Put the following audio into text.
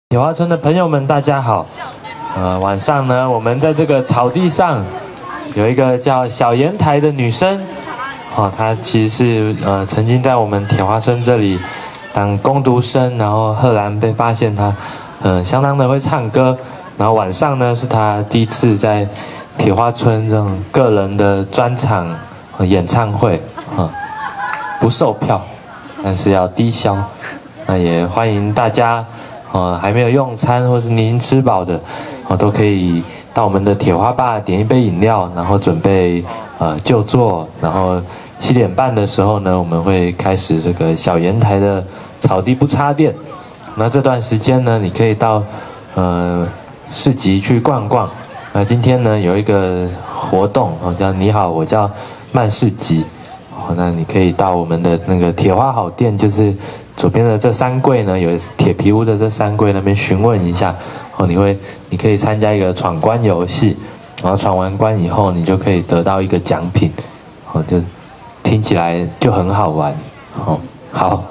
铁花村的朋友们，大家好。晚上呢，我们在这个草地上有一个叫小妍台的女生，她其实是曾经在我们铁花村这里当工读生，然后赫然被发现她相当的会唱歌，然后晚上呢是她第一次在铁花村这种个人的专场演唱会不售票，但是要低消。那也欢迎大家还没有用餐或是您吃饱的都可以到我们的铁花吧点一杯饮料，然后准备就座，然后7点半的时候呢，我们会开始这个小妍台的草地不插电。那这段时间呢，你可以到市集去逛逛。那今天呢有一个活动叫你好，我叫慢市集。那你可以到我们的那个铁花好店，就是左边的这3柜呢，有铁皮屋的这3柜那边询问一下，你可以参加一个闯关游戏，然后闯完关以后，你就可以得到一个奖品，就听起来就很好玩，好。